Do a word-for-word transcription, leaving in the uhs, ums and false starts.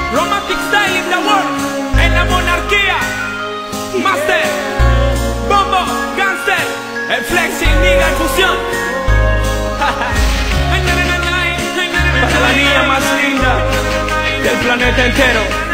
Romantic style in the world, en la monarquía. Master, Bombo, Gangster, el flexing, nigga, en fusión. Para la niña más linda del planeta entero.